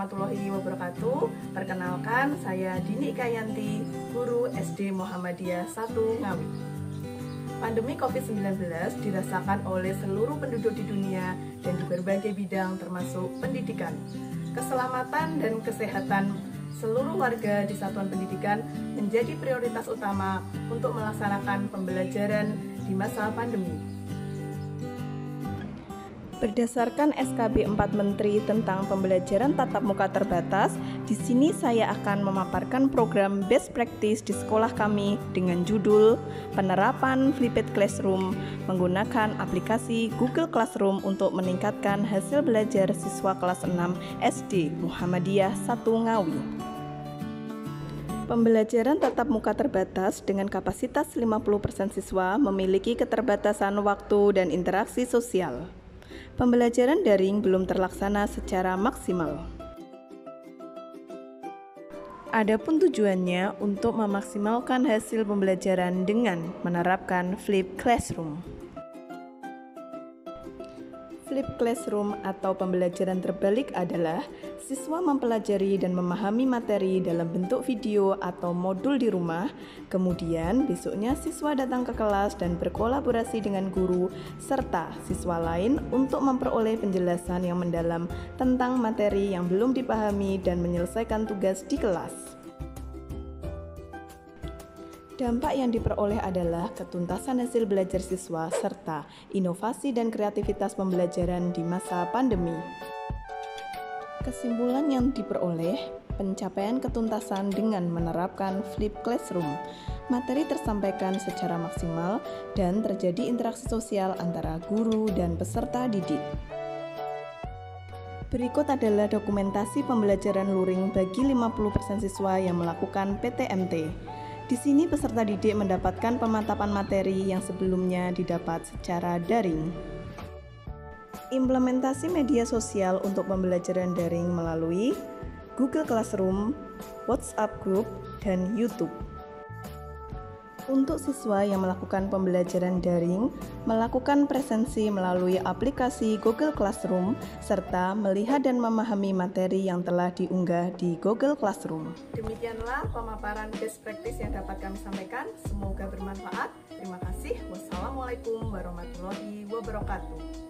warahmatullahi wabarakatuh. Perkenalkan, saya Dini Ikayanti, guru SD Muhammadiyah 1 Ngawi. Pandemi COVID-19 dirasakan oleh seluruh penduduk di dunia dan di berbagai bidang termasuk pendidikan. Keselamatan dan kesehatan seluruh warga di satuan pendidikan menjadi prioritas utama untuk melaksanakan pembelajaran di masa pandemi. Berdasarkan SKB 4 Menteri tentang pembelajaran tatap muka terbatas, di sini saya akan memaparkan program best practice di sekolah kami dengan judul Penerapan Flipped Classroom menggunakan aplikasi Google Classroom untuk meningkatkan hasil belajar siswa kelas 6 SD Muhammadiyah 1 Ngawi. Pembelajaran tatap muka terbatas dengan kapasitas 50% siswa memiliki keterbatasan waktu dan interaksi sosial. Pembelajaran daring belum terlaksana secara maksimal. Adapun tujuannya untuk memaksimalkan hasil pembelajaran dengan menerapkan Flipped Classroom. Flipped Classroom atau pembelajaran terbalik adalah siswa mempelajari dan memahami materi dalam bentuk video atau modul di rumah, kemudian besoknya siswa datang ke kelas dan berkolaborasi dengan guru serta siswa lain untuk memperoleh penjelasan yang mendalam tentang materi yang belum dipahami dan menyelesaikan tugas di kelas. Dampak yang diperoleh adalah ketuntasan hasil belajar siswa serta inovasi dan kreativitas pembelajaran di masa pandemi. Kesimpulan yang diperoleh, pencapaian ketuntasan dengan menerapkan Flipped Classroom. Materi tersampaikan secara maksimal dan terjadi interaksi sosial antara guru dan peserta didik. Berikut adalah dokumentasi pembelajaran luring bagi 50% siswa yang melakukan PTMT. Di sini peserta didik mendapatkan pemantapan materi yang sebelumnya didapat secara daring. Implementasi media sosial untuk pembelajaran daring melalui Google Classroom, WhatsApp Group, dan YouTube. Untuk siswa yang melakukan pembelajaran daring, melakukan presensi melalui aplikasi Google Classroom, serta melihat dan memahami materi yang telah diunggah di Google Classroom. Demikianlah pemaparan best practice yang dapat kami sampaikan. Semoga bermanfaat. Terima kasih. Wassalamualaikum warahmatullahi wabarakatuh.